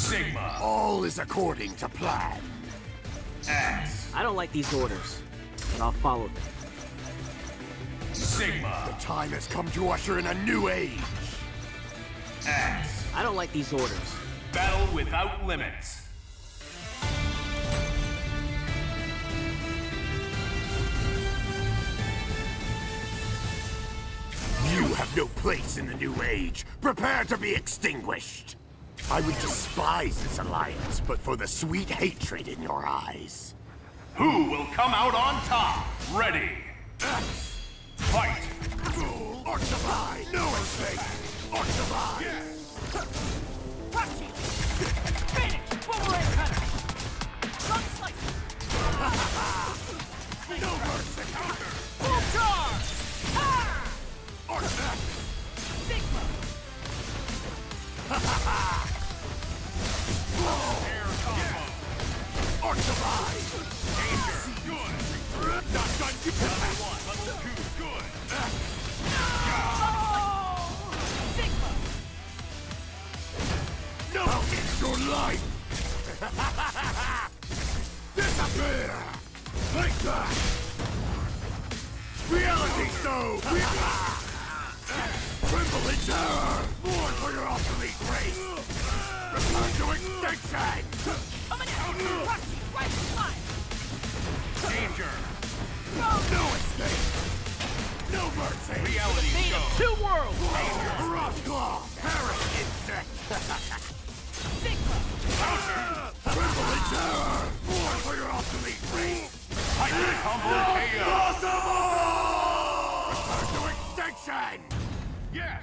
Sigma. All is according to plan. X. I don't like these orders, but I'll follow them. Sigma. The time has come to usher in a new age. X. I don't like these orders. Battle without limits. You have no place in the new age. Prepare to be extinguished. I would despise this alliance, but for the sweet hatred in your eyes. Who will come out on top? Ready. Fight. Archivai! No escape! Archivai! Finish! Boomerang cutter! Sun slice! No mercy! Full charge! Ha! Archivai! Sigma! Air combo. Archivai! Danger. Good. Not done yet! Level 1. Level 2. Good. Sigma! No! It's your life! Disappear! Like that! Reality stone! Tremble in terror! Mourn for your obsolete race! Return to extinction! Coming in! Right line! Danger. No escape! No mercy! Reality Made show. of two worlds! Rough claw! Parrot insect! Sigma! Tremble in terror! Mourn for your obsolete race! Hyper combo KO. Return to extinction! Yes.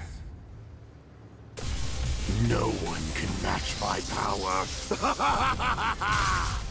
No one can match my power!